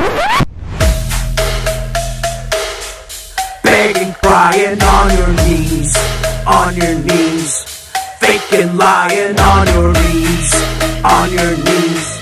Begging, crying on your knees, faking, lying on your knees.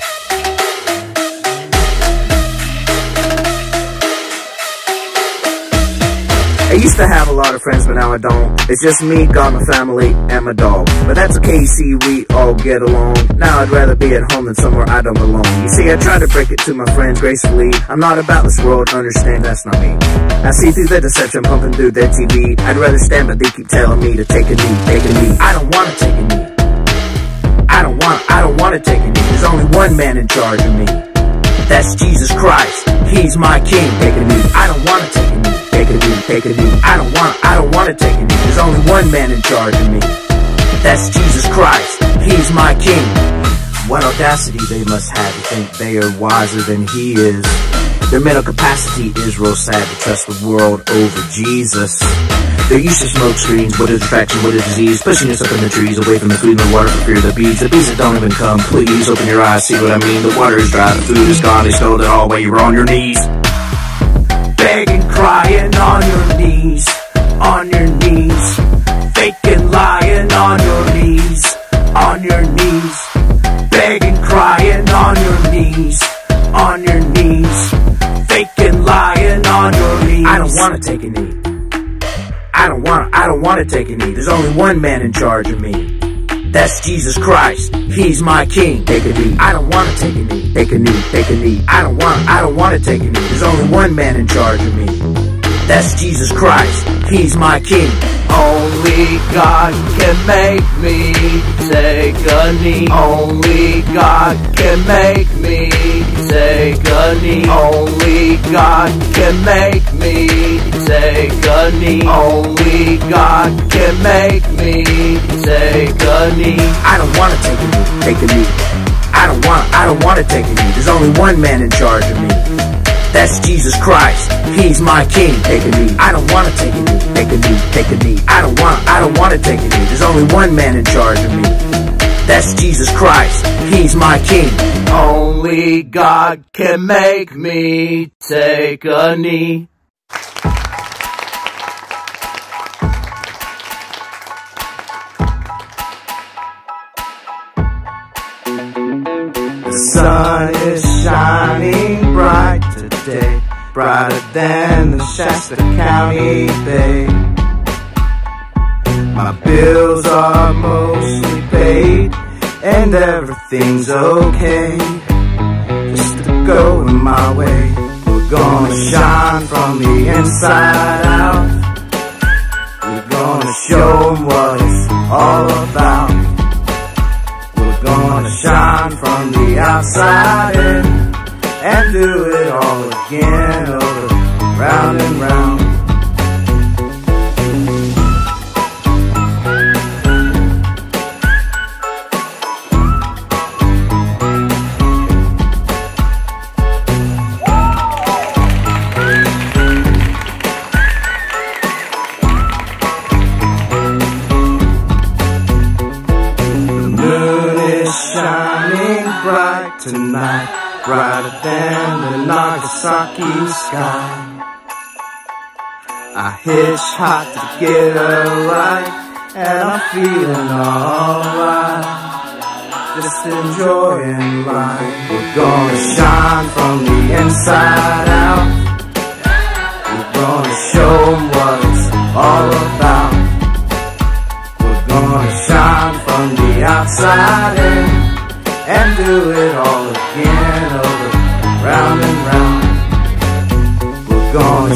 I used to have a lot of friends, but now I don't. It's just me, God, my family, and my dog. But that's okay, you see, we all get along. Now I'd rather be at home than somewhere I don't belong. You see, I try to break it to my friends gracefully. I'm not about this world, understand that's not me. I see through the deception pumping through their TV. I'd rather stand, but they keep telling me to take a knee, take a knee. I don't wanna take a knee. I don't wanna take a knee. There's only one man in charge of me. That's Jesus Christ. He's my king. Take a knee. I don't wanna take a knee. Take a knee, take a knee. I don't wanna take a knee. There's only one man in charge of me. That's Jesus Christ. He's my king. What audacity they must have to think they are wiser than he is. Their mental capacity is real sad to trust the world over Jesus. They're used to smoke screens, what a distraction, what a disease. Pushing us up in the trees, away from the food and the water for fear of the bees. The bees that don't even come, please open your eyes, see what I mean. The water is dry, the food is gone, they stole it all while you were on your knees. Begging, crying on your knees, faking, lying on your knees, begging, crying on your knees, faking, lying on your knees. I don't wanna take a knee. I don't wanna take a knee. There's only one man in charge of me. That's Jesus Christ. He's my king. Take a knee. I don't wanna take a knee. Take a knee. Take a knee. I don't wanna take a knee. There's only one man in charge of me. That's Jesus Christ. He's my king. Only God can make me take a knee. Only God can make me take a knee. Only God can make me take a knee. Only God can make me take a knee. I don't wanna take a knee. Take a knee. I don't wanna take a knee. There's only one man in charge of me. That's Jesus Christ. He's my king. Take a knee. I don't wanna take a knee. Take a knee. Take a knee. I don't wanna take a knee. There's only one man in charge of me. That's Jesus Christ. He's my king. Only God can make me take a knee. The sun is shining bright today, brighter than the Shasta County Bay. My bills are mostly paid, and everything's okay, just to go in my way. We're gonna shine from the inside out. We're gonna show 'em what it's all about. We're gonna shine from the outside in, and do it all again, over, round and round. Shining bright tonight, brighter than the Nagasaki sky. I hitchhiked to get a ride, and I'm feeling alright, just enjoying life. We're gonna shine from the inside out. We're gonna show 'em what it's all about. We're gonna shine from the outside in, and do it all again, over, round and round. We're gonna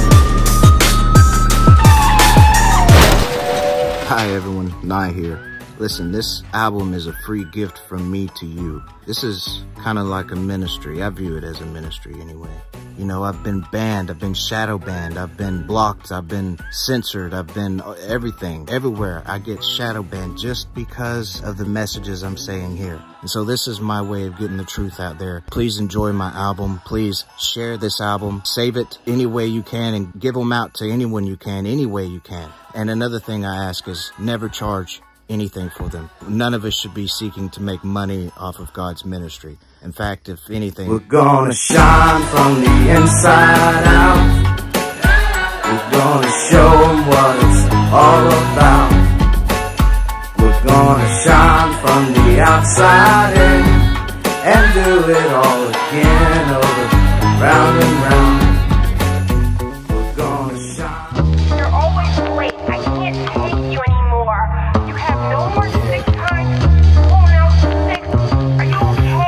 Hi everyone, Nye here. Listen, this album is a free gift from me to you. This is kind of like a ministry. I view it as a ministry anyway. You know, I've been banned, I've been shadow banned, I've been blocked, I've been censored, I've been everything. Everywhere I get shadow banned just because of the messages I'm saying here. And so this is my way of getting the truth out there. Please enjoy my album. Please share this album. Save it any way you can and give them out to anyone you can, any way you can. And another thing I ask is never charge anything for them. None of us should be seeking to make money off of God's ministry. In fact, if anything, we're gonna shine from the inside out. We're gonna show them what it's all about. We're gonna shine from the outside in and do it all again, over, round and round. We're gonna shine. You're always late. I can't take you anymore. You have no more sick time. Someone else is sick. Are you okay?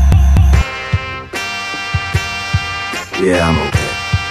Yeah, I'm okay.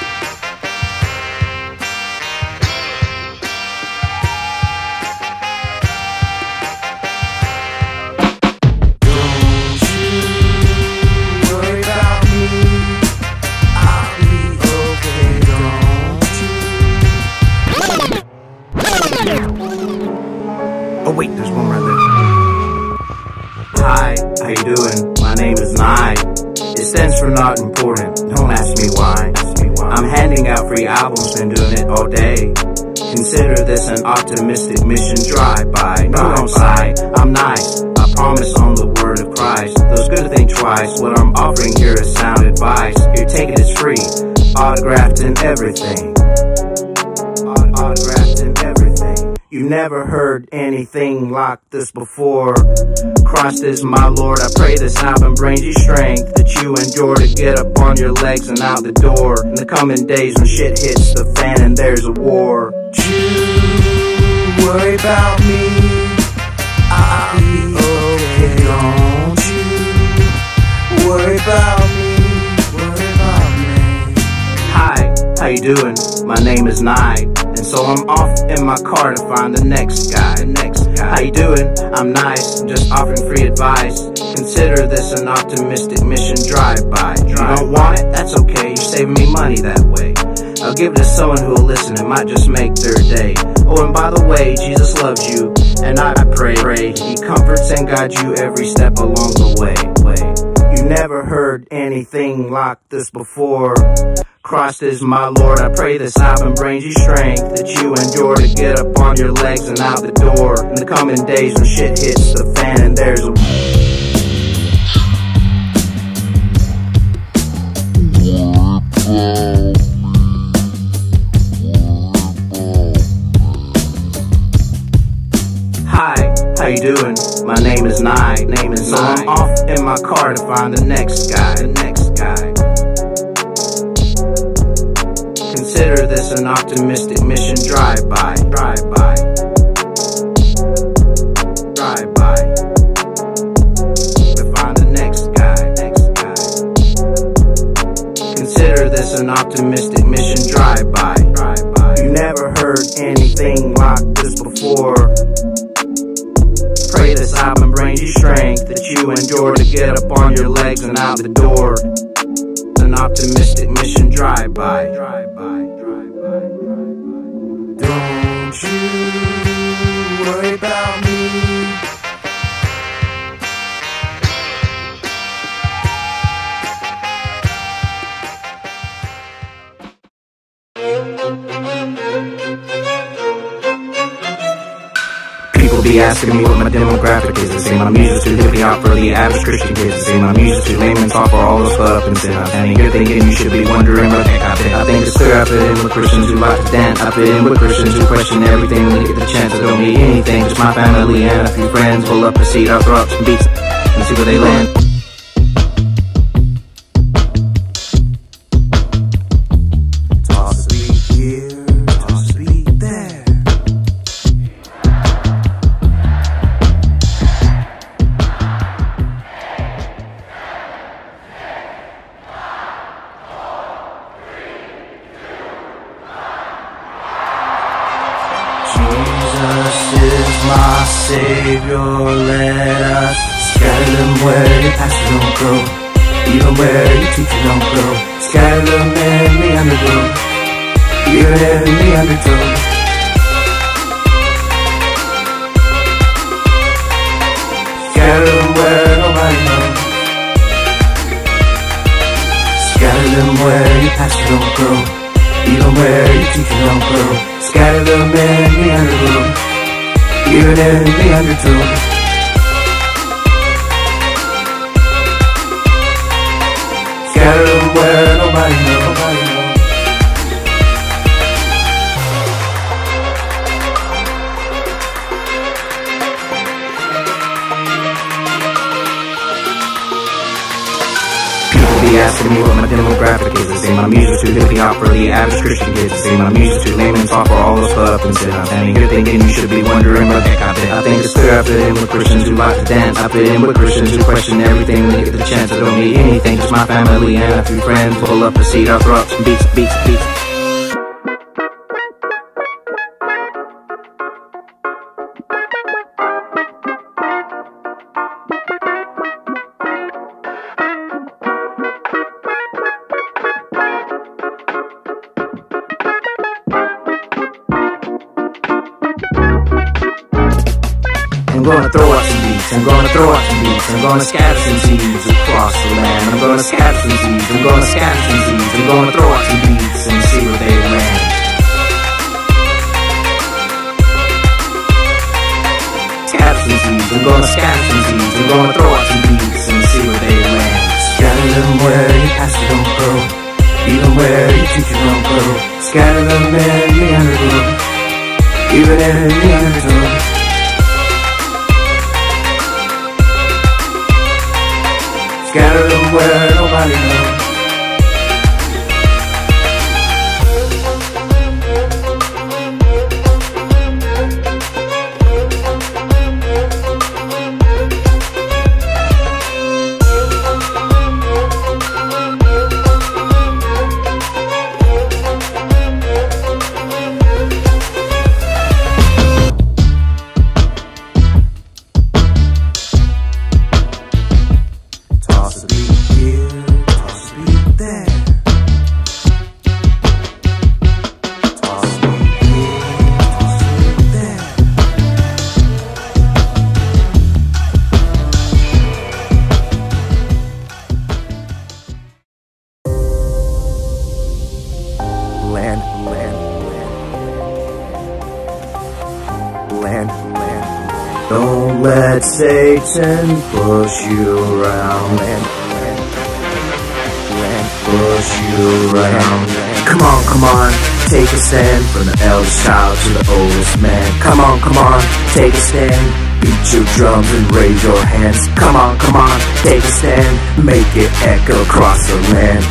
Oh wait, there's one right there. Hi, how you doing? My name is Nye. It stands for not important, don't ask me why. I'm handing out free albums, been doing it all day. Consider this an optimistic mission drive-by. No, don't sigh, I'm nice, I promise on the word of Christ. Those good think twice, what I'm offering here is sound advice. Here, take it, it's free, autographed and everything. Autographed and everything. You never heard anything like this before. Christ is my Lord, I pray this album brings you strength that you endure to get up on your legs and out the door. In the coming days when shit hits the fan and there's a war. Don't you worry about me, I'll be okay. Don't you worry about me, worry about me. Hi, how you doing? My name is Nye. And so I'm off in my car to find the next guy. How you doing? I'm nice, I'm just offering free advice. Consider this an optimistic mission drive-by. You don't want it? That's okay, you're saving me money that way. I'll give it to someone who will listen, it might just make their day. Oh, and by the way, Jesus loves you, and I pray He comforts and guides you every step along the way. You never heard anything like this before. Christ is my Lord, I pray this album brings you strength that you endure to get up on your legs and out the door. In the coming days when shit hits the fan and there's a Hi, how you doing? My name is Nye. So I'm off in my car to find the next guy. Consider this an optimistic mission drive-by. To find the next guy. Consider this an optimistic mission drive-by. You never heard anything like this before. Pray this album brings you strength that you endure to get up on your legs and out the door. An optimistic mission drive-by. Don't you worry about me. People be asking me what my demographic is. They say my music's too HipHop for the average Christian kids. They say my music's too lame and soft for all those caught up in sin. And you're thinking you should be wondering what the heck I fit. I think it's clear I fit in with Christians who like to dance. I fit in with Christians who question everything when they get the chance. I don't need anything, just my family and a few friends. Pull up a seat, I'll throw up some beats and see where they land. Toss a beat here, toss a beat there. Jesus Jesus is my Savior. Let us scatter them where your pastor don't go, even where your teacher don't go. Scatter them in the undergrowth, even in the undertow. Scatter them where nobody knows. Scatter them where your pastor don't go, even where your teacher don't go. Scatter them in the undergrowth, even in the undertow. Scatter them where nobody knows. Be asking me what my demographic is. They say my music's too hip-hop for the average Christian kids. They say my music's too lame and soft for all those up and sit. I'm standing here thinking you should be wondering what the heck I did. I think it's clear I fit in with Christians who like to dance. I fit in with Christians who question everything when they get the chance. I don't need anything, just my family and a few friends. Pull up a seat, I'll throw up some beats. I'm gonna throw out some beats, I'm gonna throw out some beats, I'm gonna scatter some seeds across the land. I'm gonna scatter some seeds, I'm gonna scatter some seeds, I'm gonna throw out some beats and see where they land. Scatter some seeds, I'm gonna scatter some seeds, I'm gonna throw out some beats and see where they land. Scatter them where your pastor don't go, even where your teacher don't go. Scatter them in the undergrowth, even in the undertow. Scatter them where nobody knows. Don't let Satan push you around. Push you around. Come on, take a stand. From the eldest child to the oldest man. Come on, take a stand. Beat your drums and raise your hands. Come on, take a stand. Make it echo across the land.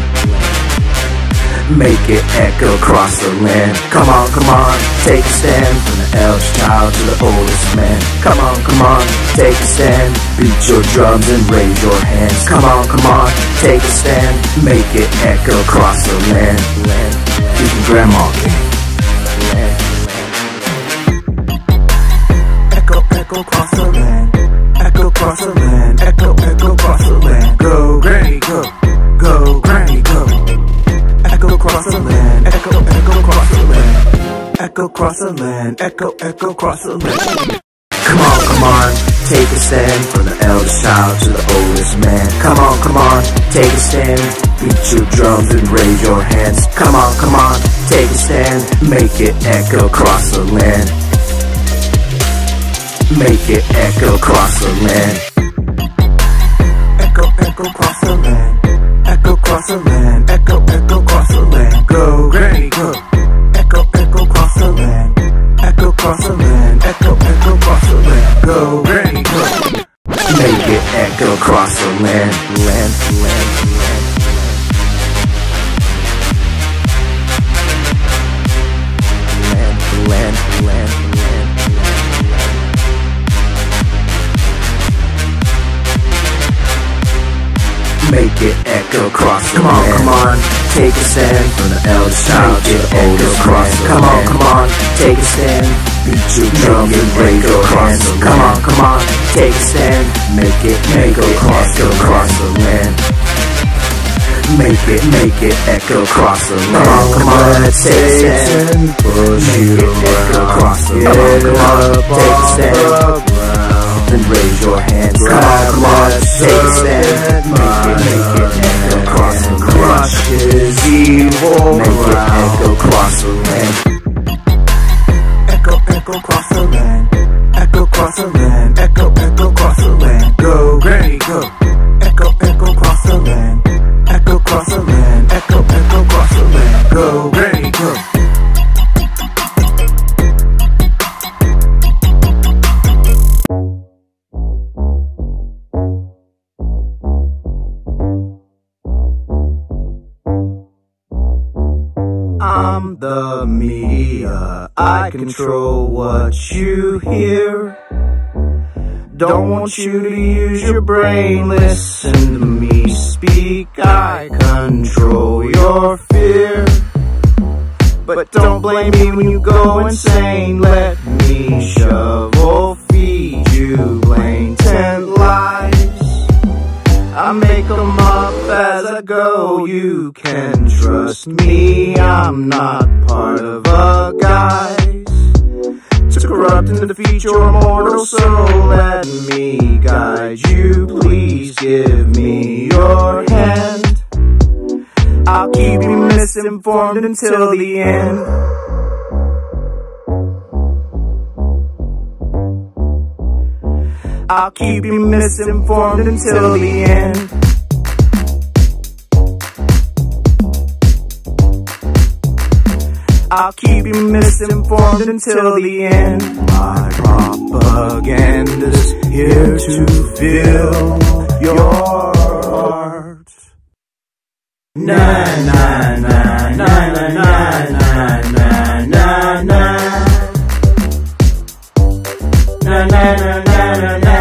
Make it echo across the land. Come on, take a stand. From the eldest child to the oldest man. Come on, take a stand. Beat your drums and raise your hands. Come on, take a stand. Make it echo across the land. Even grandma can. Echo across the land. Echo across the land. Echo across the land. Go, granny, go. Go, granny, go. Echo across the land, echo across the land. Echo across the land, echo across the land. Come on, take a stand. From the eldest child to the oldest man. Come on, take a stand. Beat your drums and raise your hands. Come on, take a stand. Make it echo across the land. Make it echo across the land. Echo across the land. Echo across the land, echo across the land. Go, granny, go. Echo across the land. Echo across the land, echo across the land. Go, granny, go. Make it echo across the land. Make it echo across the land. Come on, take a stand. From the eldest child to the oldest man. Come on, take a stand. beat your drum and break across the land. Come on, take a stand. Make it echo across the land. Make it echo across the land. Come on, let's take a stand. Push you across the land. Come on, take a stand. Then raise your hands. Come on, take a stand. Make it echo across the land. Crush is evil. Make it echo across the land. Echo across the land. Echo across the land. Echo across the land. Go, ready, go. Echo across the land. Echo across the land. Echo across the land. Go, ready, go. I'm the media, I control what you hear. Don't want you to use your brain, listen to me speak. I control your fear. But don't blame me when you go insane. Let me shovel feed you blatant lies. I make them up as I go, you can trust me. I'm not part of a guise to corrupt and defeat your mortal soul. Let me guide you, please give me your hand. I'll keep you misinformed until the end. I'll keep you misinformed until the end. I'll keep you misinformed until the end. My propaganda's here to fill your heart. Na na na na na na na na na na. Na na na na na na.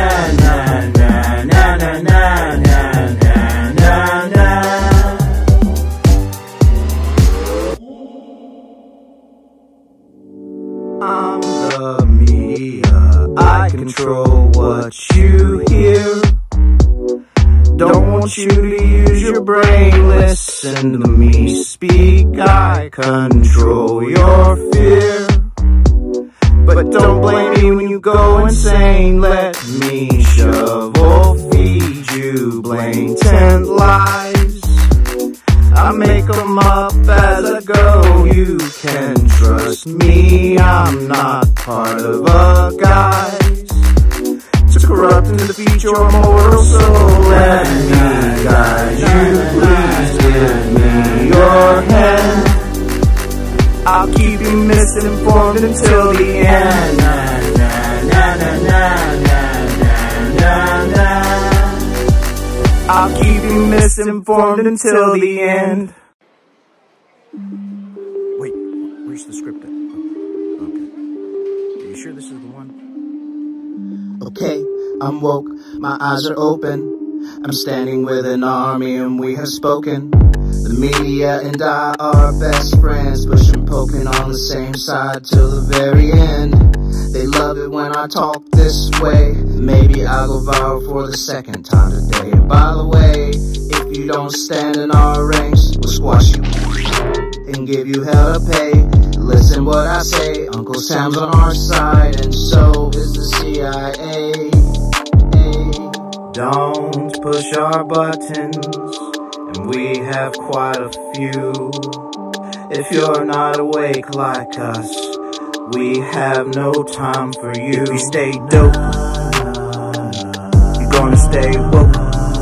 I'm the media, I control what you hear. Don't want you to use your brain, listen to me speak. I control your fear. But don't blame me when you go insane. Let me shovel feed you blatant lies. I make them up as I go, you can trust me. I'm not part of a guise to corrupt and defeat your mortal soul. Let me guide you, please give me your hand. I'll keep you misinformed until the end. I'll keep you misinformed until the end. Wait, where's the script at? Oh, okay. Are you sure this is the one? Okay, I'm woke, my eyes are open. I'm standing with an army and we have spoken. The media and I are best friends, pushing, poking on the same side till the very end. They love it when I talk this way. Maybe I'll go viral for the second time today. And by the way, if you don't stand in our ranks, we'll squash you and give you hell to pay. Listen what I say, Uncle Sam's on our side, and so is the CIA. Don't push our buttons, and we have quite a few. If you're not awake like us, we have no time for you. If you stay dope, you're gonna stay woke.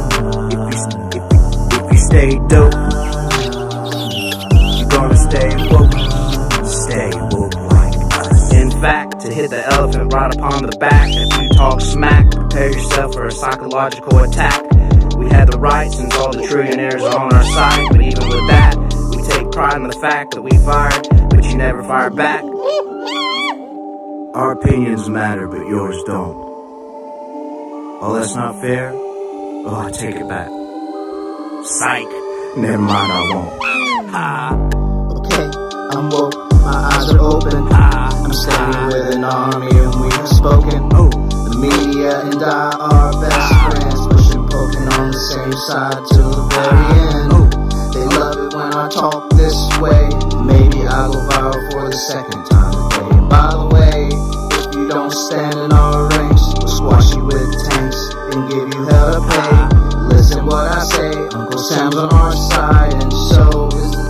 If you stay dope, you're gonna stay woke. Stay woke like us. In fact, to hit the elephant right upon the back, if you talk smack, prepare yourself for a psychological attack. We had the right since all the trillionaires are on our side, but even with that, we take pride in the fact that we fired, but you never fired back. Our opinions matter, but yours don't. Oh, that's not fair? Oh, I take it back. Psych. Never mind, I won't. Ha. Okay, I'm woke, my eyes are open. I'm standing with an army and we have spoken. The media and I are best friends, pushing, poking on the same side till the very end. They love it when I talk this way. Maybe I'll go viral for the second time today. And by the way, if you don't stand in our ranks, we'll squash you with tanks and give you hell to pay. Listen what I say, Uncle Sam's on our side, and so is the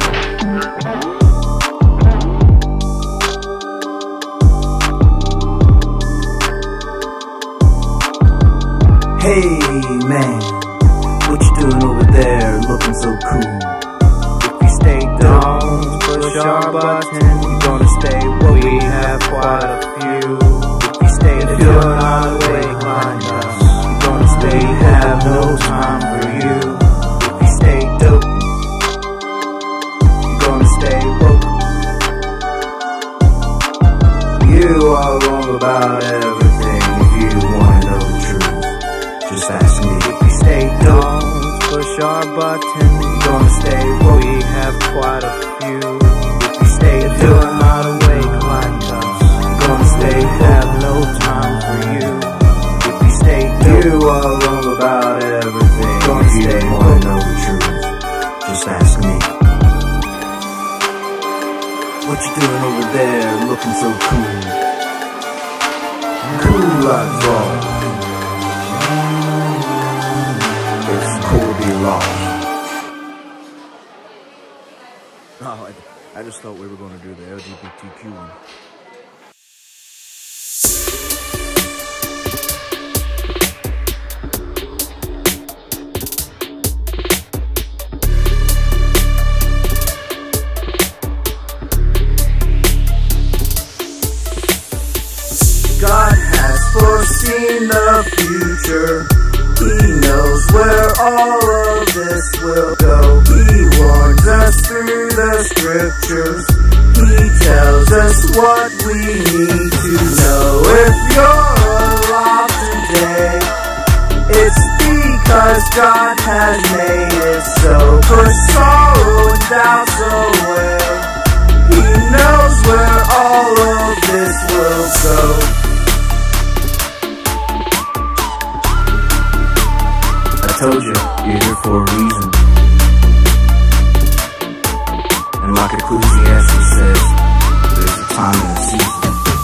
Hey man, what you doing over there looking so cool? If you stay down, push our button, you're gonna stay woke. We have quite a few. If you stay feeling out awake like us, you're gonna stay, have no time for you. If you stay dope, you're gonna stay woke. You are wrong about everything if you wanna know the truth. Just ask me. If we stay don't push our button, you're gonna stay woke. We have quite a few. If we stay feeling not awake like us, you're gonna stay, have no time for you. If we stay you are wrong about everything. You're gonna stay wanna know the truth. Just ask me. What you doing over there looking so cool? Cool like fall. It's cool to be lost. Oh, I just thought we were going to do the LGBTQ one. God has foreseen the future. He knows where all of this will go. He warns us through the scriptures. He tells us what we need to know. If you're alive today, it's because God has made it so. Push sorrow and doubts away. He knows where all of this will go. I told you, you're here for a reason. And like Ecclesiastes says, there's a time and a season.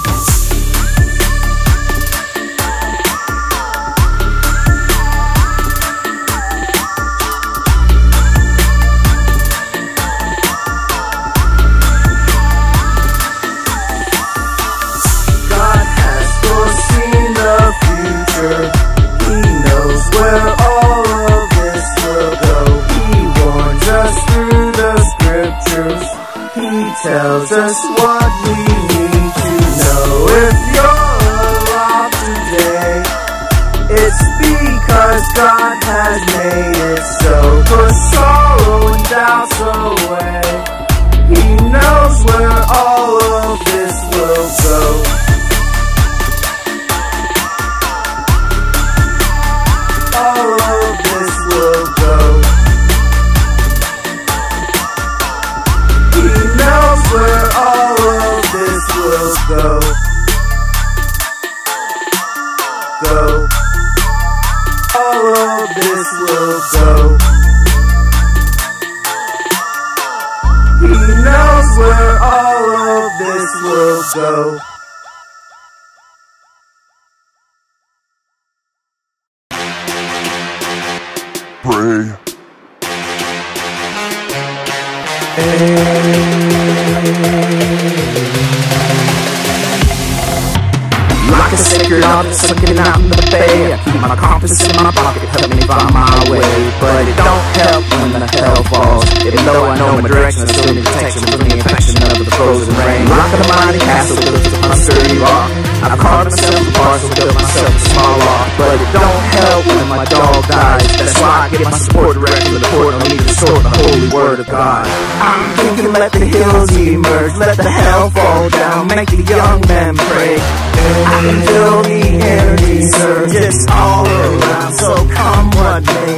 God has foreseen the future. He knows where all of this will go. He warns us through the scriptures. He tells us what we need to know. If you're alive today, it's because God has made it so. Push sorrow and doubts away. He knows where all of this will go. All of this will go. He knows where all of this will go. Go. All of this will go. He knows where all of this will go. Pray. Like a sacred object sucking out in the bay. I keep my compass in my pocket, help me find my way. But it don't help when the hell falls. Even though I know my direction, I still need protection from the infection of the frozen rain. Rocking a mighty castle built upon a sturdy rock. I've carved myself apart, so built myself a small rock. But it don't help when my dog dies. That's why I get my support direct from the port. I need to sort the holy word of God. I'm thinking let the hills emerge, let the hell fall down, make the young men pray. I can feel the energy surge, it's all around, so come what may.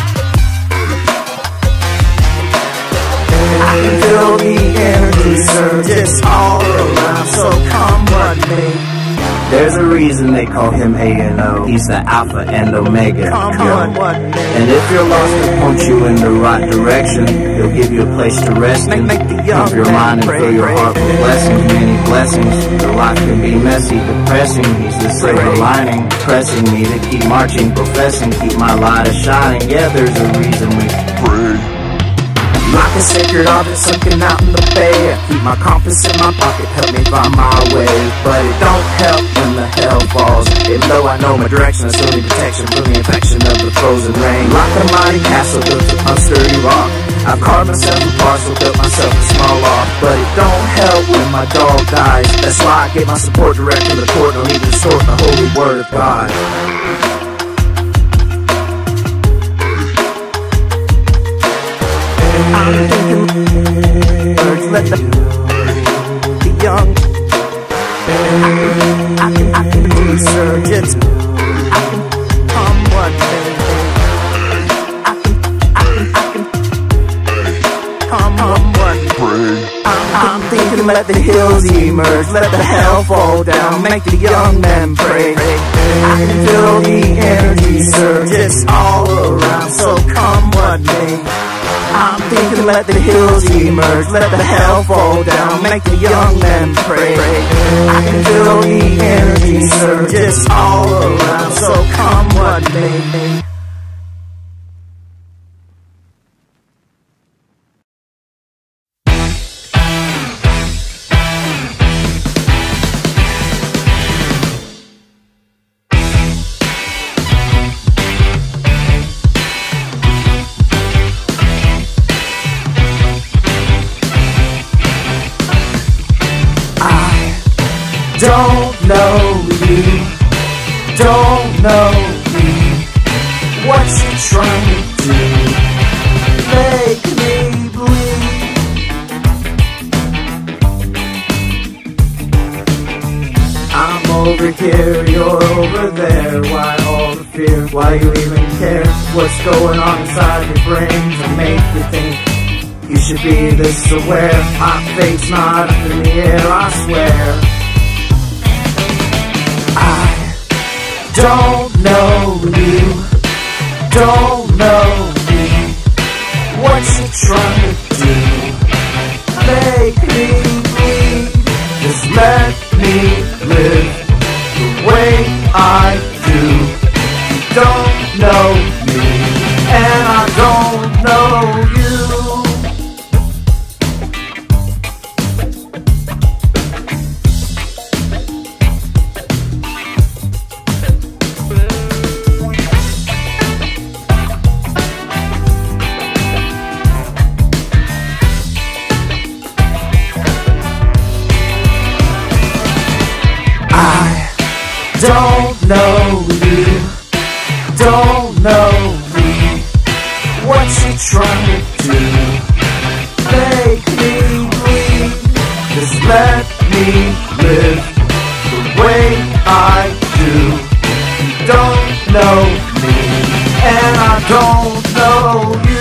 I can feel the energy surge. just all around, so come what may. There's a reason they call him A&O. He's the Alpha and Omega. And if you're lost, he'll point you in the right direction. He'll give you a place to rest in. Keep your mind and fill your heart with blessings, many blessings. The life can be messy, depressing. He's the silver lining, pressing me to keep marching, professing, keep my light a-shining. Yeah, there's a reason we pray. Like a sacred object sunken out in the bay. I keep my compass in my pocket, help me find my way. But it don't help when the hell falls. Even though I know my direction, I still need protection from the infection of the frozen rain. Like a mighty castle built of unsturdy rock, I've carved myself apart, so built myself a small loft. But it don't help when my dog dies. That's why I get my support direct from the court. Don't need to distort the holy word of God. I'm thinking, birds let the young. I can resurgence. I can come one day. I can come one day. I'm thinking, let the hills emerge, let the hell fall down, make the young men pray. I can feel the energy surge, it's all around, so come what may. I'm thinking, let the hills emerge, let the hell fall down, make the young men pray. I can feel the energy surge, it's all around, so come what may. Don't know you, don't know me. What you trying to do? Make me bleed. I'm over here, you're over there. Why all the fear? Why you even care? What's going on inside your brain to make you think you should be this aware? My fate's not up in the air, I swear. Don't know you, don't know me. What you trying to do? Make me bleed. Just let me live the way I do. You don't know me, and I don't know you. Don't know you, don't know me. What you trying to do? Make me bleed. Just let me live the way I do. You don't know me, and I don't know you.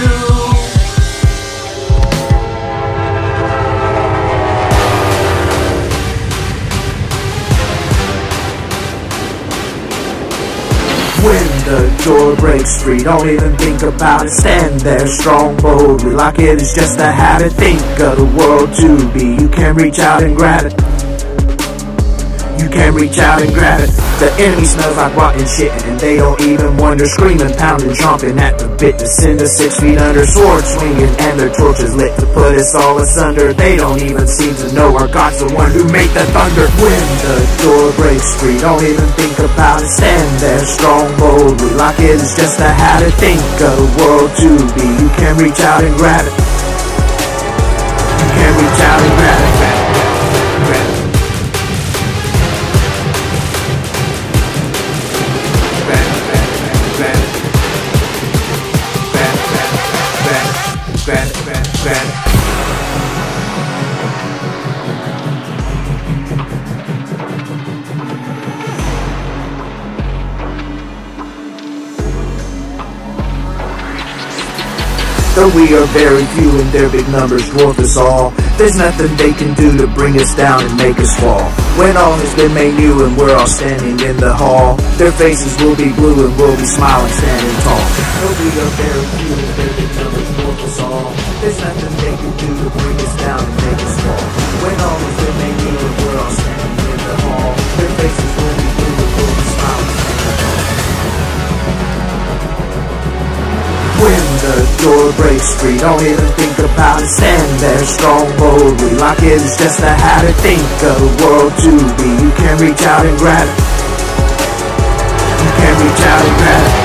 When the door breaks free, don't even think about it. Stand there strong, boldly, like it is just a habit. Think of the world to be. You can reach out and grab it. You can reach out and grab it. The enemy smells like rotten shit, and they don't even wonder. Screaming, pounding, chomping at the bit to send us 6 feet under. Sword swinging and their torches lit to put us all asunder. They don't even seem to know our God's the one who made the thunder. When the door breaks free, don't even think about it. Stand there strong, boldly, like it is just a habit. Think of the world to be. You can reach out and grab it. You can reach out and grab it. Grab it, grab it. The Though we are very few and their big numbers dwarf us all, there's nothing they can do to bring us down and make us fall. When all has been made new and we're all standing in the hall, their faces will be blue and we'll be smiling standing tall. Though we are very few and their big numbers dwarf us all, there's nothing they can do to bring us down and make us fall. When all has been made new and we're all standing in the hall, their faces will be blue and we'll be smiling standing tall. When the door breaks free, don't even think about it. Stand there strong, boldly, like it is just a habit. Think of the world to be. You can reach out and grab it. You can reach out and grab it.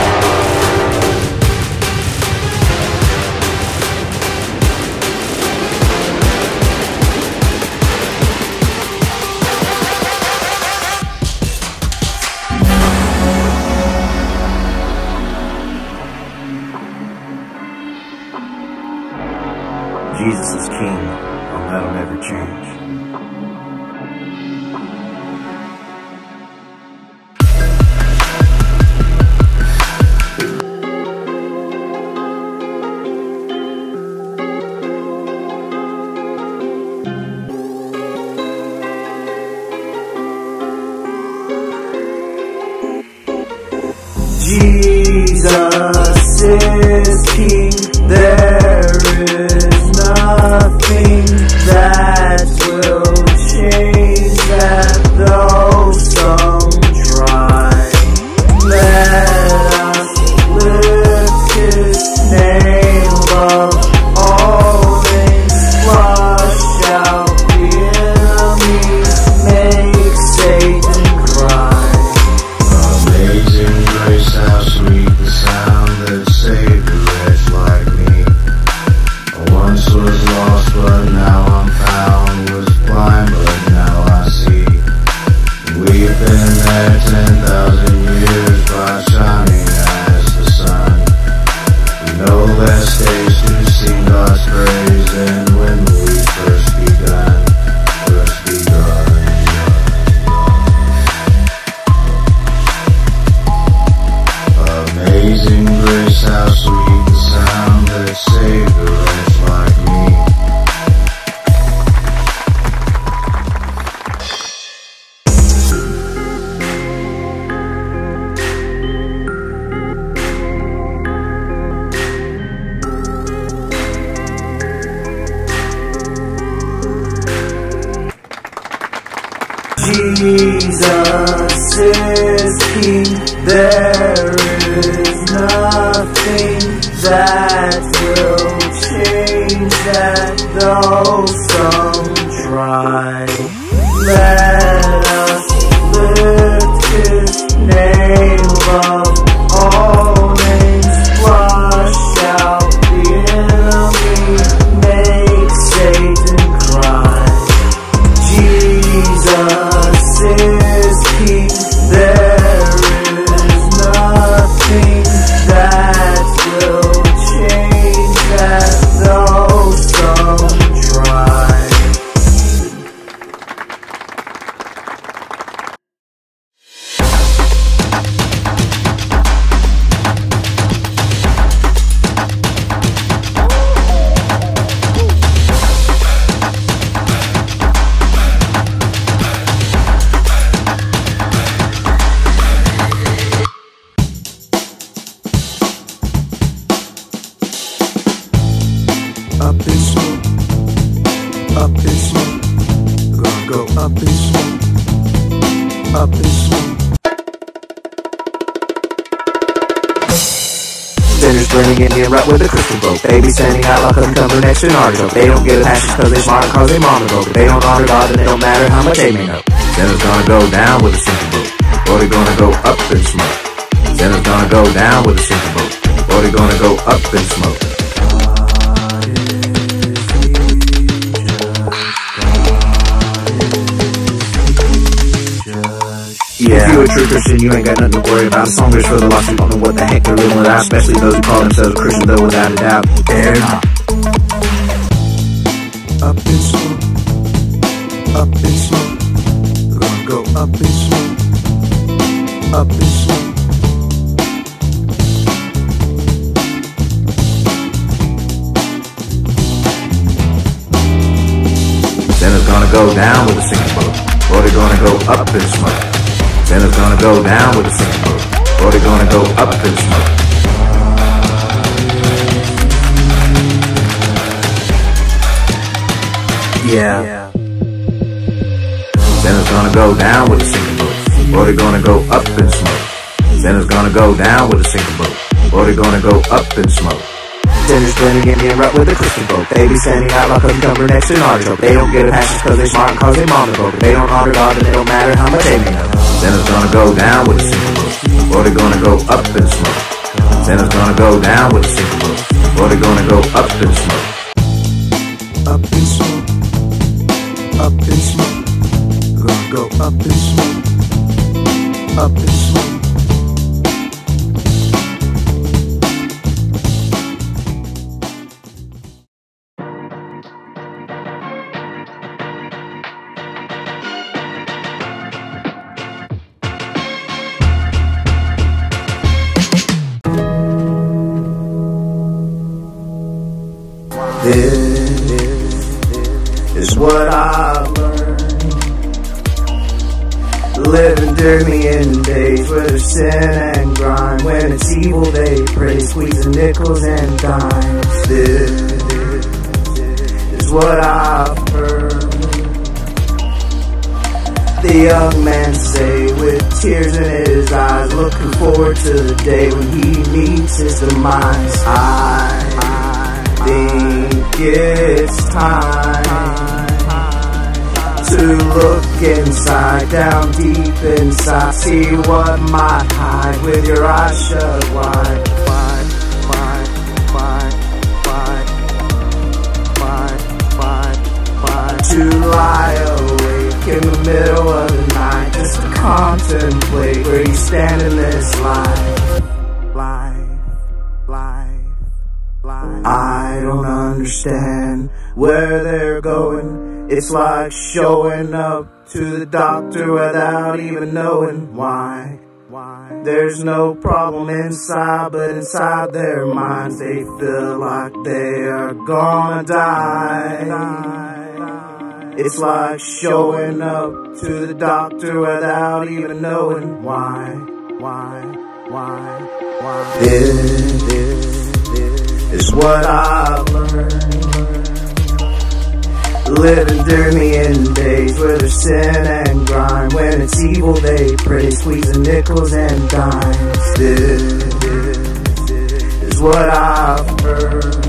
Jesus is king, and that'll never change. Jesus is king, there is nothing that will change that, though some try. Let us lift his name above all names, flush out the enemy, make Satan cry. Amazing grace, how sweet the sound that saved a wretch like me. I once was lost, but now I'm found. Was blind, but now I see. We've been there 10,000 years, bright shining as the sun. We know less days to sing God's praise than when we first begun. Amazing grace, how sweet the sound that saved a wretch like me. Jesus is king, there is nothing that will change that, though some try. Let us lift his name above all names, flush out the enemy, make Satan cry. Jesus is king, there is nothing that will change that, though some try. Up in smoke, up in smoke, we're gonna go up in smoke, up in smoke. Sinners burning Indian rut with a Christian boat. Baby standing out like a cover next to an artichoke. They don't get ashes cause they smart, cause they mama broke. If they don't honor God, then it don't matter how much they may know. Sinners gonna go down with a sinking boat, or they gonna go up in smoke. Sinners gonna go down with a sinking boat, or they gonna go up in smoke. Yeah. If you a true Christian, you ain't got nothing to worry about. The song is for the lost who don't know what the heck they're living without, especially those who call themselves Christian, though without a doubt, they're not. Up in smoke, up in smoke, we're gonna go up in smoke, up in smoke. gonna go down with a sinking boat, or they're gonna go up in smoke. Sinners gonna go down with a sinking boat, or they're gonna go up in smoke. Yeah. Sinners gonna go down with a sinking boat, or they're gonna go up in smoke. Sinners gonna go down with a sinking boat, or they're gonna go up in smoke. Sinners gonna get me a rut with a crystal boat. They be standing out like a cucumber next to an artichoke. They don't get a passion cause they smart and cause they mama broke. They don't honor God and it don't matter how much they may know. Sinners gonna go down with a sinking boat, or they're gonna go up in smoke. Sinners gonna go down with a sinking boat, or they're gonna go up in smoke. Up in smoke, up in smoke. Gonna go up in smoke, up in smoke. This is what I've learned. Living dirty in days where there's sin and grime. When it's evil they pray, squeezing nickels and dimes. This is what I've heard. The young man say with tears in his eyes, looking forward to the day when he meets his demise. I think it's time to look inside, down deep inside, see what might hide with your eyes shut wide. To lie awake in the middle of the night, just to contemplate where you stand in this life. I don't understand where they're going. It's like showing up to the doctor without even knowing why. There's no problem inside, but inside their minds they feel like they are gonna die. It's like showing up to the doctor without even knowing why. This is what I've learned. Living dirty in days where there's sin and grime. When it's evil they pray, squeezing nickels and dimes. This is what I've heard.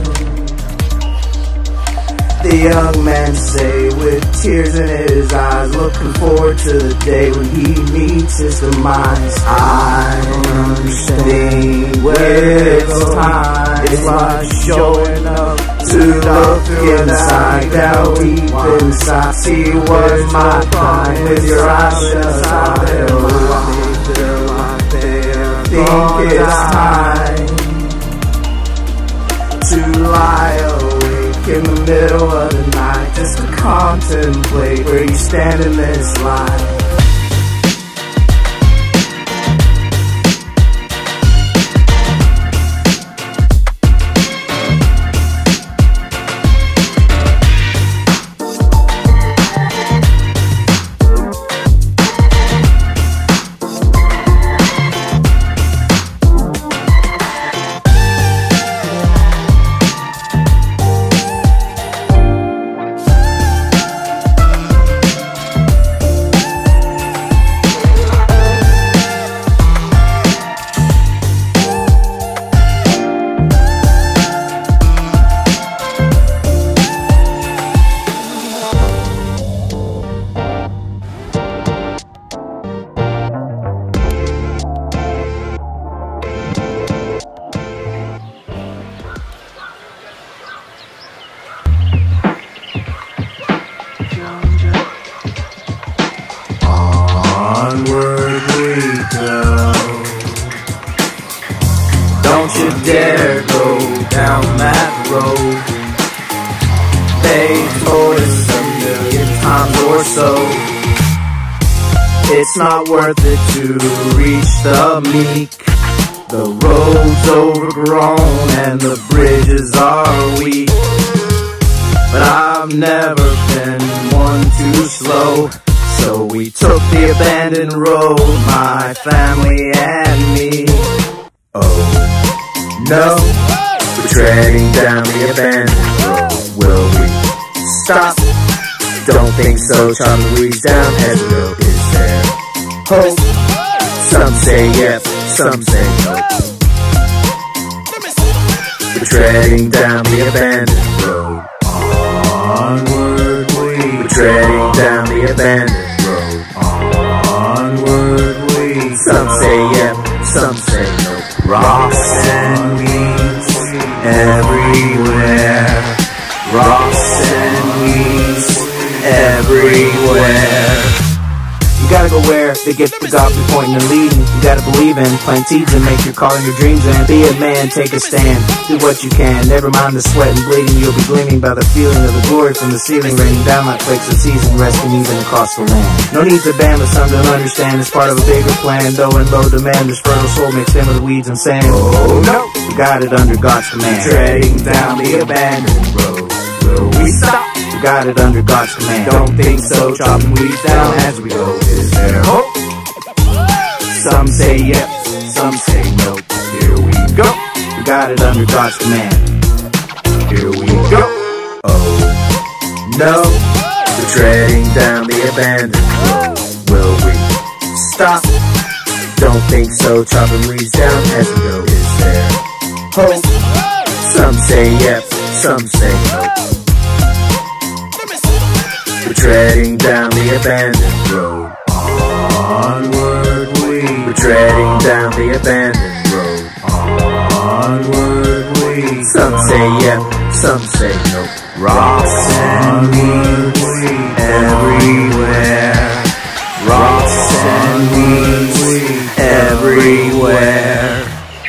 The young man say with tears in his eyes, looking forward to the day when he meets his demise. I don't understand where it's time. It's like showing up to look inside, down deep inside, see what might find with your eyes shut. Think it's time to lie awake in the middle of the night, just to contemplate where you stand in this life. Onward we go. Don't you dare go down that road. They told us 1,000,000 times or so. It's not worth it to reach the meek. The road's overgrown and the bridges are weak. But I've never been one going too slow. So we took the abandoned road, my family and me. Oh no, we're treading down the abandoned road. Will we stop? Don't think so, chop the weeds down as we go. Is there hope? Some say yes, some say no. We're treading down the abandoned road. Onward we're treading down the abandoned road. Onward we. Some say yes, some say no. Rocks and weeds everywhere. Rocks and weeds everywhere. You gotta go where the gift of God be pointing and leading. You gotta believe in, plant seeds and make your calling your dreams and be a man, take a stand, do what you can. Never mind the sweat and bleeding, you'll be gleaming by the feeling of the glory from the ceiling, raining down like flakes of season, resting even across the land. No need to ban, but some don't understand. It's part of a bigger plan, though in low demand. This fertile soul mixed in with weeds and sand. Oh no, we got it under God's command. Treading down the abandoned road. Will we stop? Got it under God's command. Don't think so, chopping weeds down as we go. Is there hope? Some say yes, some say no. Here we go. We got it under God's command. Here we go. Oh no, we're treading down the abandoned road. Will we stop? Don't think so, chopping weeds down as we go. Is there hope? Some say yes, some say no. We're treading down the abandoned road. Onward we're treading down the abandoned road. Onward we. Some say yes, some say no. Rocks and weeds everywhere. Rocks and weeds everywhere.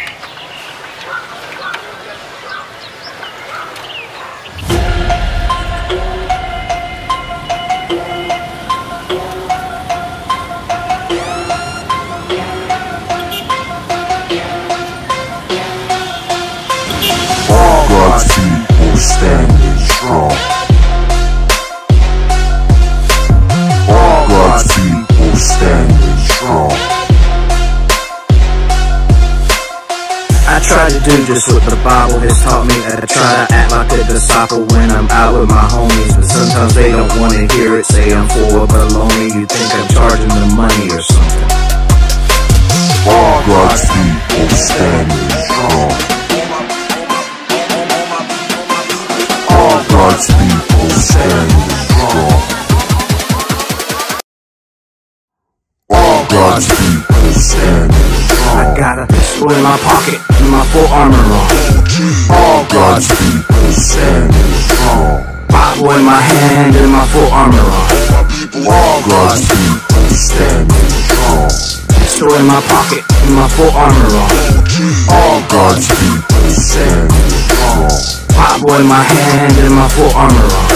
God's people standing strong. All God's people standing strong. I try to do just what the Bible has taught me. I try to act like a disciple when I'm out with my homies, but sometimes they don't want to hear it. Say I'm full but lonely. You think I'm charging them money or something. All God's people standing strong. God's people standing strong. All God's people standing strong. I got a pistol in my pocket and my full armor on. All God's people standing strong. Bible in my hand and my full armor on. All God's people standing strong. Pistol in my pocket and my full armor on. All God's people standing strong. Bible in my hand and my full armor on.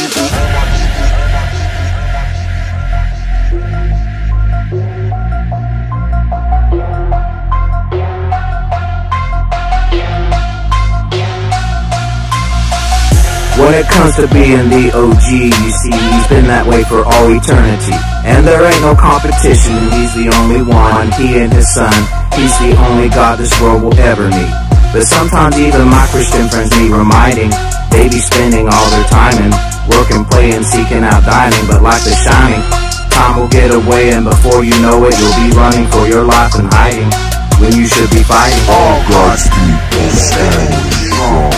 When it comes to being the OG, you see, he's been that way for all eternity. And there ain't no competition, he's the only one, he and his son. He's the only God this world will ever meet. But sometimes even my Christian friends need reminding. They be spending all their time in working, playing, seeking out dining. But like the shining, time will get away, and before you know it, you'll be running for your life and hiding when you should be fighting. All God's people standing strong.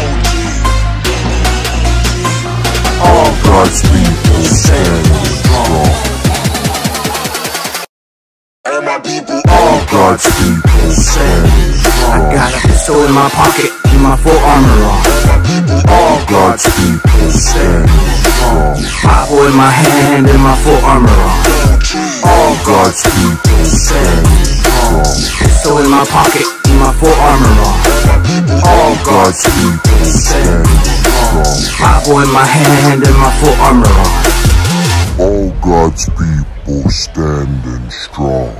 All God's people standing strong. All my people, all God's people standing strong. I got a pistol in my pocket and my full armor on. All God's people standing strong. Bible in my hand and my full armor on. All God's people standing strong. Pistol in my pocket and my full armor on. All God's people standing strong. Bible in my hand and my full armor on. All God's people standing strong.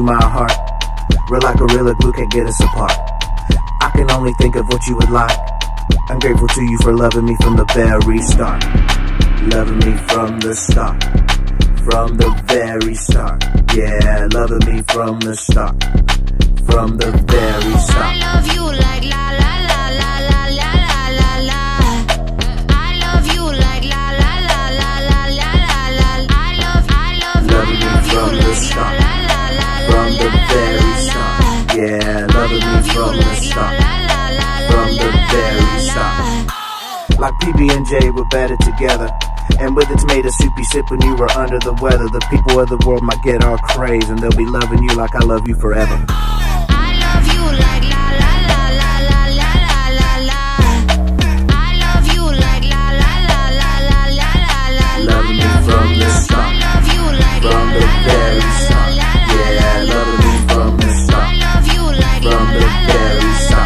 to my heart. Real like Gorilla Glue can't get us apart. I can only think of what you would like. I'm grateful to you for loving me from the very start. Loving me from the start. From the very start. Yeah, loving me from the start. From the very start. I love you like la la la la la la la la la. I love you like la la la la la la la la. I love you like la la la la la. From the very start. Yeah, loving me from the start. From the very start. Like PB&J, we're better together. And with its made a soupy sip when you were under the weather. The people of the world might get all crazy, and they'll be loving you like I love you forever. I love you like la la la la la la la la. I love you like la la la la la la la. Loving me from the start. From the very start. Yeah, loving me from the start. From the very start.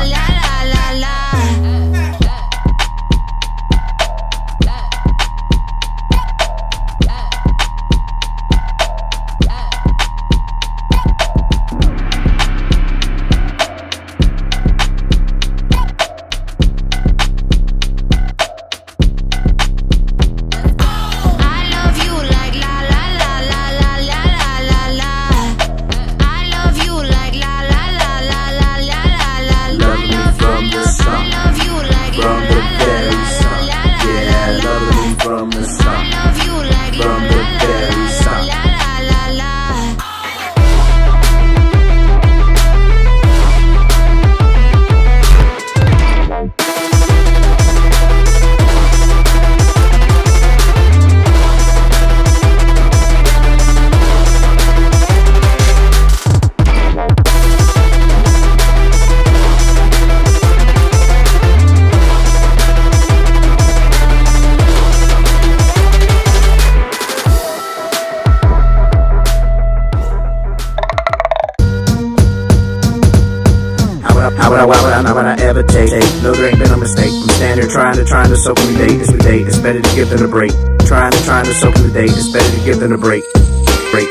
How would I ever take? No, there ain't been a mistake. I'm standing here trying to soak in the date. It's better to give than a break. Trying to soak in the date. It's better to give than a break. Break.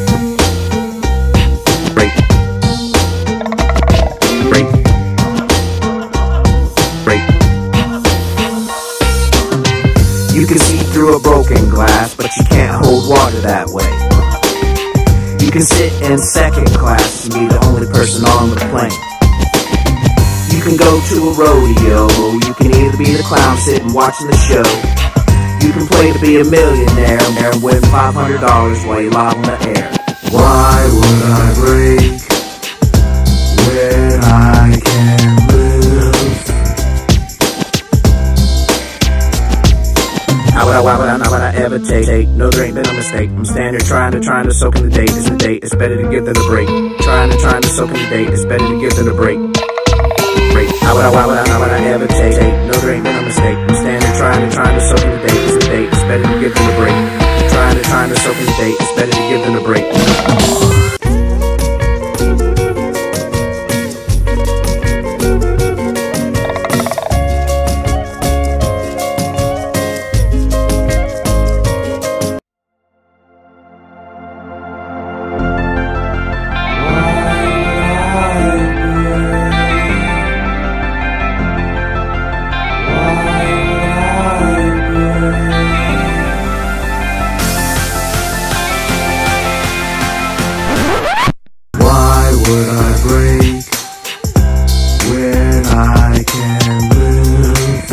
Break. Break. Break. You can see through a broken glass, but you can't hold water that way. You can sit in second class and be the only person on the plane. You can go to a rodeo, you can either be the clown sitting watching the show. You can play to be a millionaire and win $500 while you live on the air. Why would I break when I can live? How would I ever take? No, there ain't been a mistake. I'm standing here trying to soak in the date. It's a date, it's better to give than a break. Trying to soak in the date. It's better to give than a break. How would I ever take? No, there ain't been a mistake. I'm standing here trying to soak in the date. It's a date, it's better to give than a break. Trying to soak in the date. It's better to give than a break. Would I break when I can live?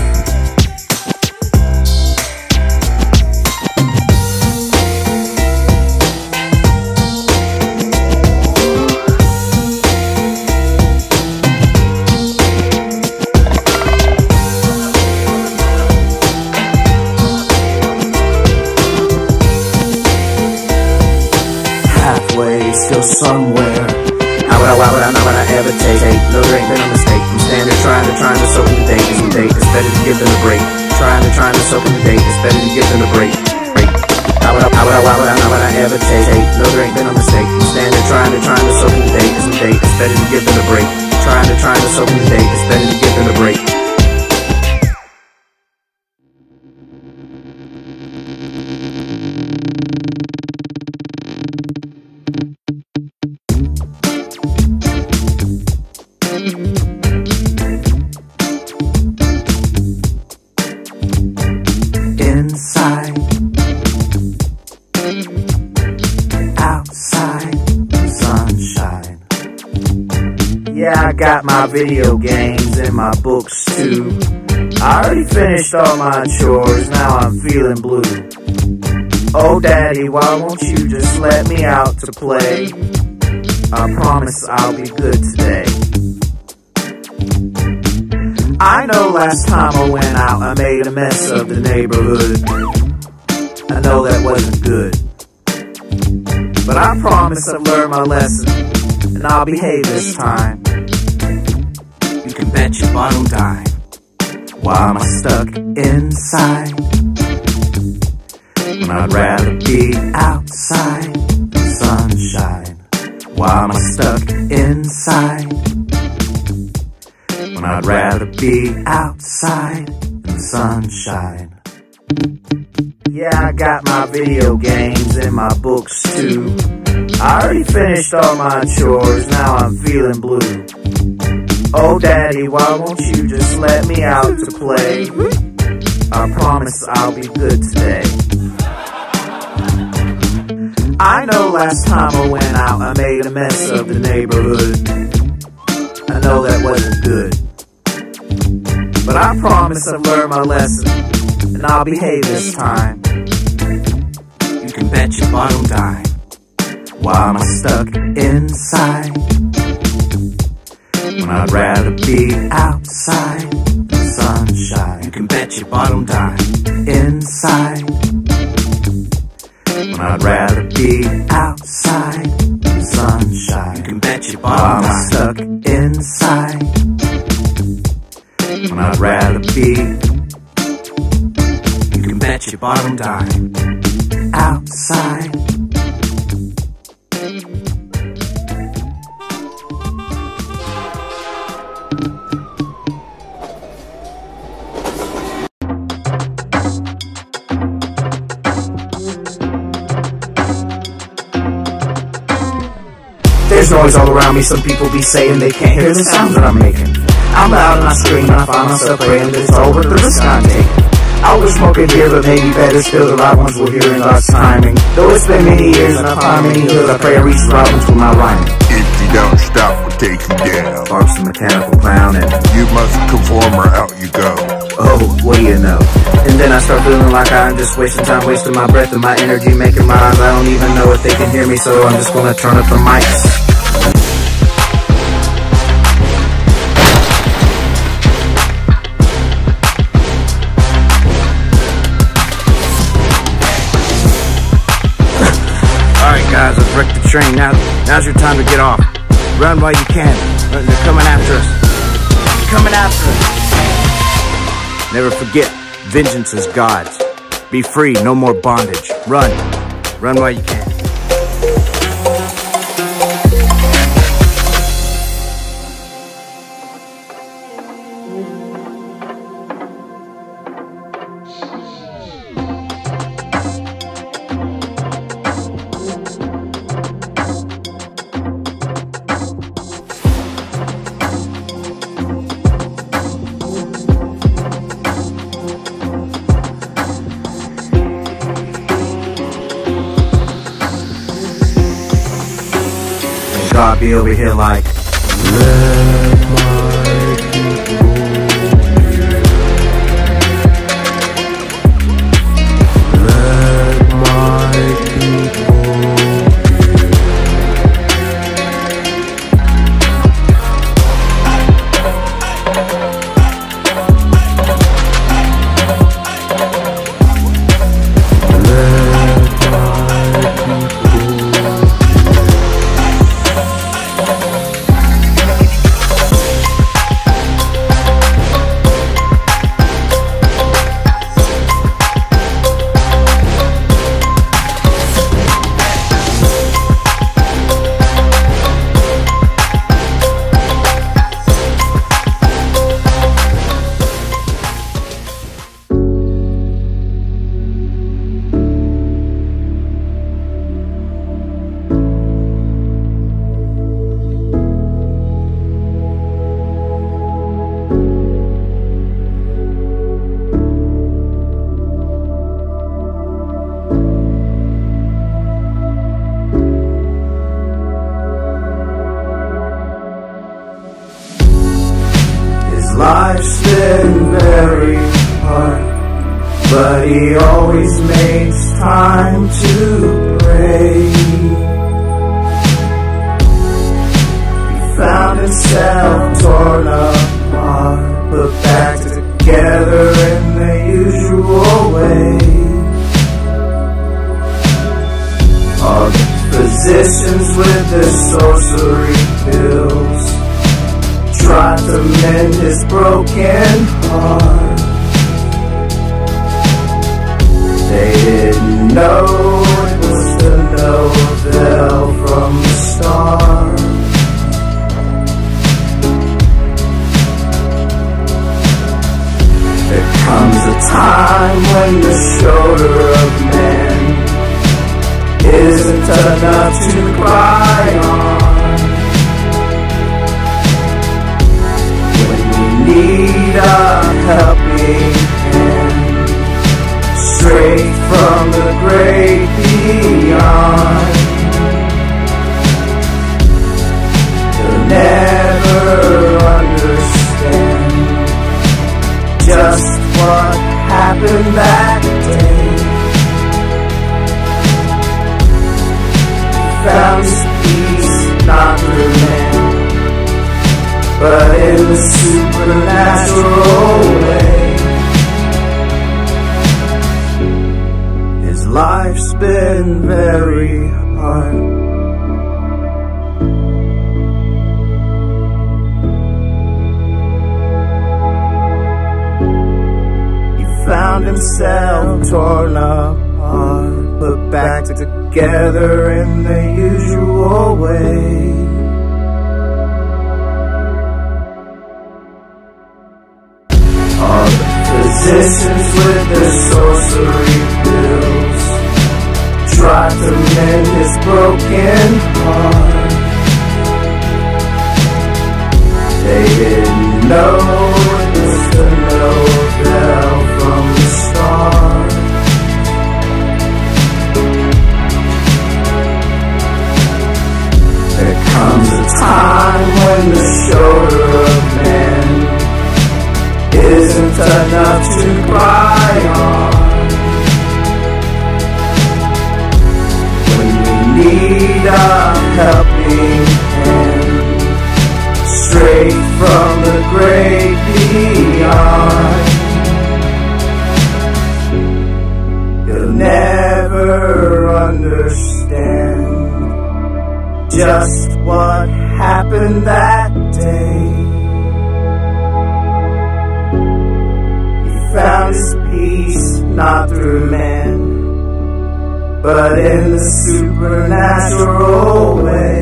Halfway, still somewhere. Why would I ever take? No, there ain't been a mistake. I'm standing trying to soak in the date. It's a date, it's better to give than a break. Trying to soak in the date. It's better to give than a break. How would I ever take? No, there ain't been a mistake. I'm standing trying to soak in the date. It's a date, it's better to give than a break. Trying to soak in the date. It's better to give than a break. inside, outside, sunshine. Yeah, I got my video games and my books too. I already finished all my chores, now I'm feeling blue. Oh daddy, why won't you just let me out to play? I promise I'll be good today. I know last time I went out I made a mess of the neighborhood. I know that wasn't good, but I promise I've learned my lesson, and I'll behave this time. You can bet your bottom dime. Why am I stuck inside when I'd rather be outside in the sunshine? Why am I stuck inside when I'd rather be outside in the sunshine? Yeah, I got my video games and my books too. I already finished all my chores, now I'm feeling blue. Oh daddy, why won't you just let me out to play? I promise I'll be good today. I know last time I went out I made a mess of the neighborhood. I know that wasn't good, but I promise I've learned my lesson, and I'll behave this time. You can bet your bottom dime. Why am I stuck inside when I'd rather be outside in the sunshine? You can bet your bottom dime. Inside when I'd rather be outside in the sunshine. You can bet your bottom dime. Why am I stuck inside when I'd rather be? You can bet your bottom dime. Outside. There's noise all around me, some people be saying they can't hear the sounds that I'm making. I'm loud and I scream and I find myself praying that it's all worth the risk I'm taking. I was smoking here, but maybe better still, the right ones will hear in God's timing. Though it's been many years and I've climbed many hills, I pray I reach the right ones with my rhyming. If you don't stop, we'll take you down. Barks the mechanical clown and You must conform or out you go. oh, what do you know? And then I start feeling like I'm just wasting time, wasting my breath and my energy, making rhymes. I don't even know if they can hear me, so I'm just gonna turn up the mics. Alright guys, I've wrecked the train. Now's your time to get off. Run while you can. They're coming after us. They're coming after us. Never forget, vengeance is God's. Be free, no more bondage. Run. Run while you can. God be over here like, let my people let my people Life's been very hard, but he always makes time to pray. He found himself torn apart, put back together in the usual way. All the physicians with their sorcery pills tried to mend his broken heart. They didn't know it was to no avail from the start. There comes a time when the shoulder of man isn't enough to cry on. When you need a helping hand straight from the great beyond, you'll never understand just what happened that day. Found his peace, not through man, but in the supernatural way. His life's been very hard. He found himself torn apart, put back together in the usual way. All the physicians with their sorcery pills tried to mend his broken heart. They didn't know it was to no avail from the start. There comes a time when the shoulder of man isn't enough to cry on. When we need a helping hand straight from the great beyond, you'll never understand just what happened that day. He found his peace not through man, but in the supernatural way.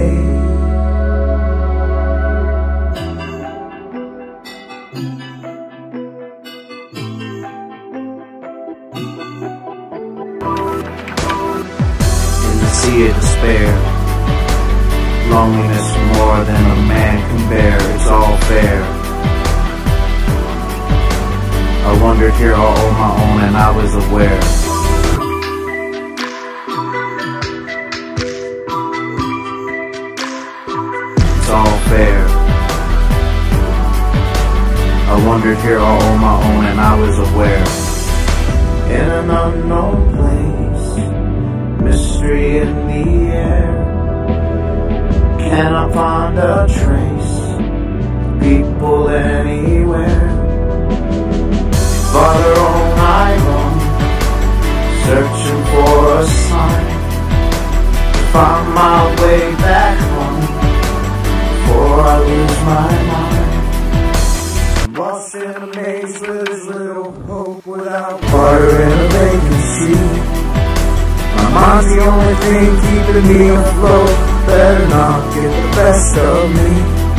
In the sea of despair, loneliness more than a man can bear, it's all fair. I wandered here all on my own and I was aware. It's all fair. I wandered here all on my own and I was aware. In an unknown place, mystery in the air. Can I find a trace of people anywhere? Farther on I roam, searching for a sign to find my way back home before I lose my mind. I'm lost in a maze with this little hope without water in a vacancy. My mind's the only thing keeping me afloat. Better not get the best of me.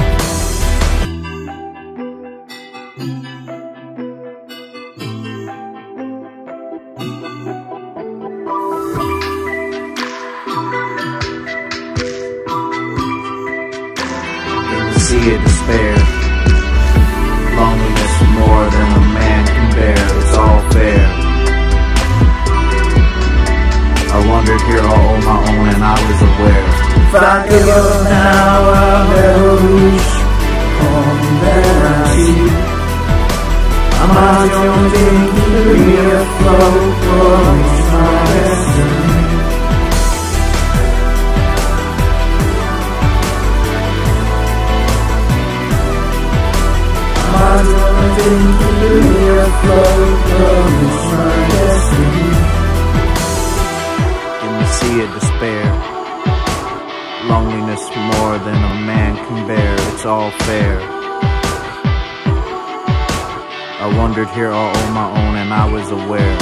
In the sea of despair, loneliness more than a man can bear, it's all fair. I wandered here all on my own and I was aware. If I give up now, I'll never reach home that I see. I'm the only thing keeping me afloat. It's my destiny. I'm the only thing keeping me afloat. It's my destiny. In the sea of despair, loneliness more than a man can bear. It's all fair. I wandered here all on my own and I was aware.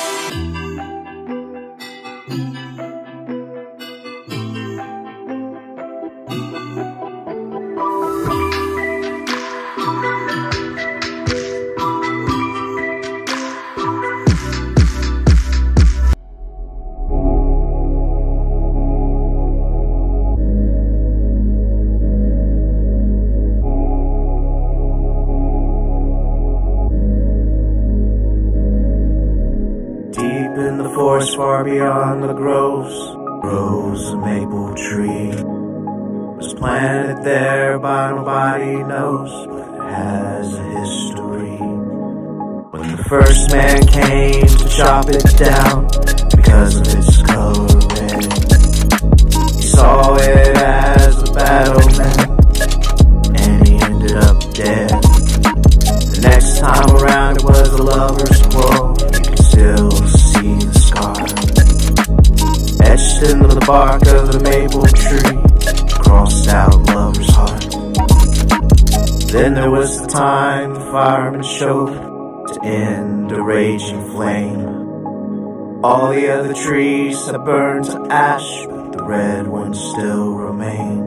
In the forest far beyond the groves, grows a maple tree. Was planted there by nobody knows, but it has a history. When the first man came to chop it down, because of its color red, he saw it as a battle man, and he ended up dead. The next time around it was a lover's quarrel. You can still see the scar etched into the bark of the maple tree, crossed out lover's heart. Then there was the time the fireman showed to end a raging flame. All the other trees had burned to ash, but the red one still remained.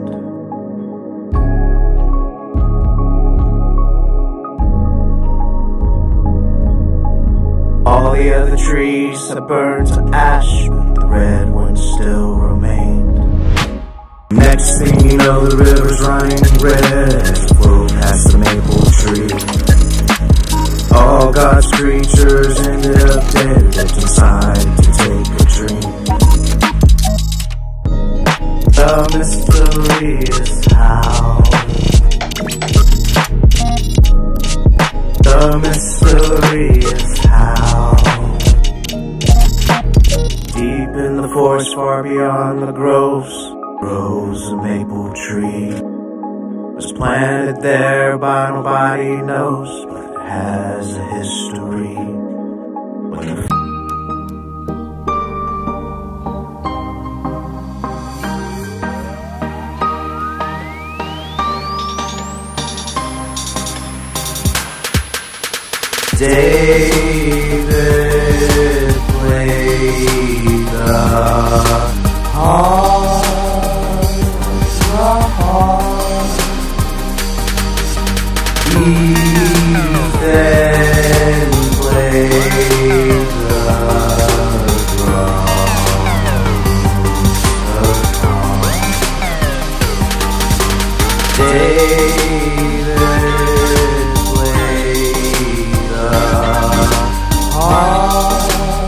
All the other trees had burned to ash, but the red one still remained. Next thing you know, the river's running red as it flowed past the maple tree. All God's creatures ended up dead, dipped inside to take a dream. The mystery is how. The mystery is how. Deep in the forest far beyond the groves, grows a maple tree. Was planted there by nobody knows, but it has a history. When the David played the heart, Eve then played the drums of dawn. David played the heart,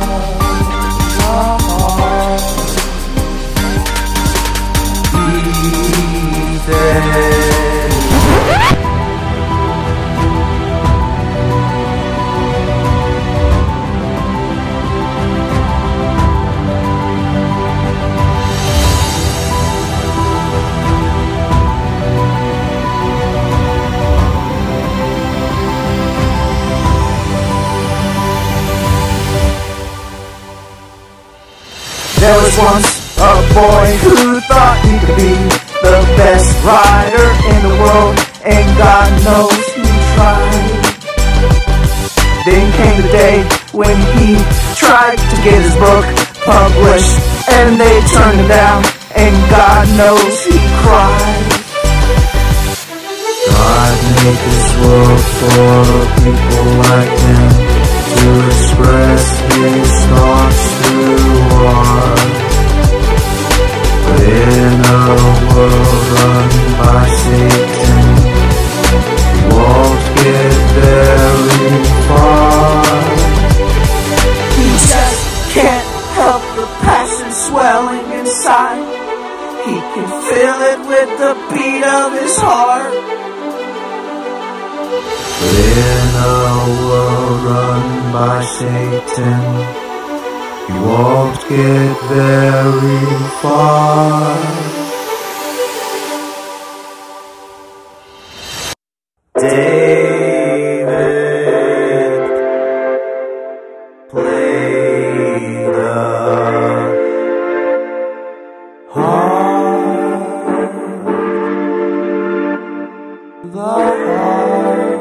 There was once a boy who thought he could be the best rider in the world, and God knows he tried. Then came the day when he tried to get his book published, and they turned him down, and God knows he cried. God made this world for people like him to express his thoughts through art. But in a world run by Satan, he won't get very far. He just can't help the passion swelling inside. He can feel it with the beat of his heart. In a world run by Satan, you won't get very far. David played the harp, the harp.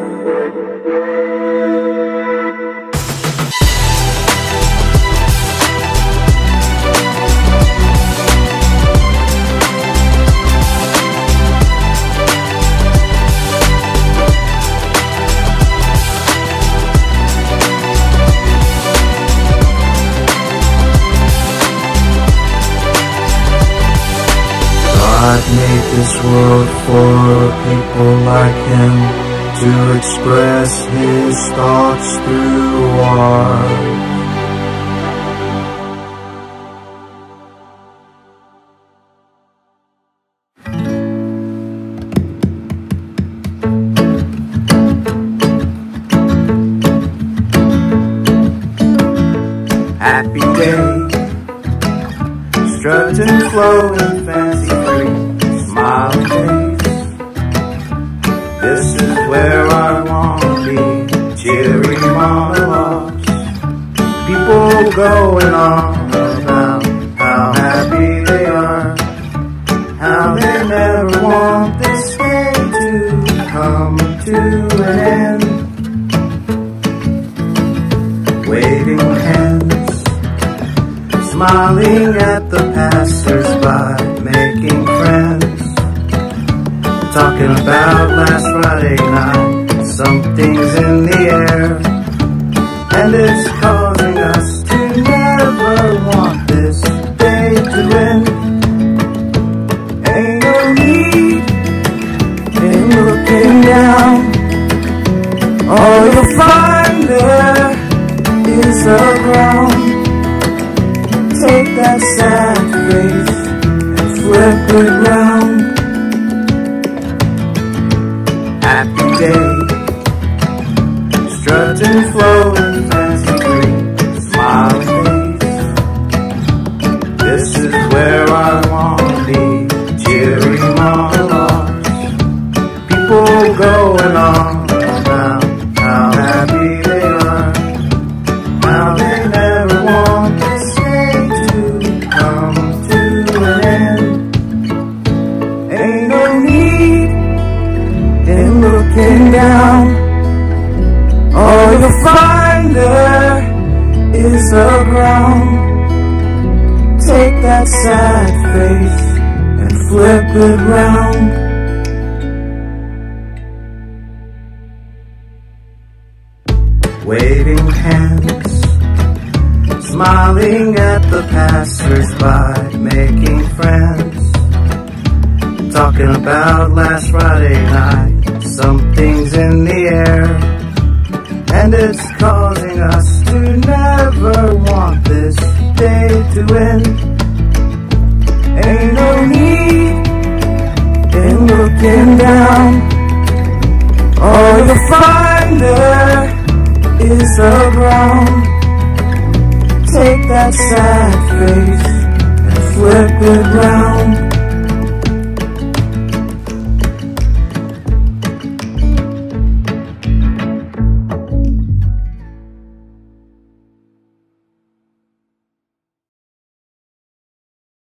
God made this world for people like him to express his thoughts through art. Happy day, strutting, flowing, fancy free, smile face. This is where I wanna be. Cheery monologues, people going on about how happy they are, how they never want this day to come to an end. Waving hands, smiling at the passers-by, making friends, talking about last Friday night. Something's in the air, and it's causing us to never want this day to end. Ain't no need in looking down. All you'll find there is the ground. Take that sad face and flip it round. Happy day, strutting, flowing, fancy free, smiling face. This is where I wanna be. Cheery monologues, people going on about how happy they are, how they never want this day to come to an end. Ain't no need in looking down. All you'll find there is the ground. Take that sad face and flip it round. Waving hands, smiling at the passers-by, making friends, talking about last Friday night. Something's in the air, and it's causing us to never want this day to end. Ain't no need in looking down. All you'll find there is the ground. Take that sad face and flip it round.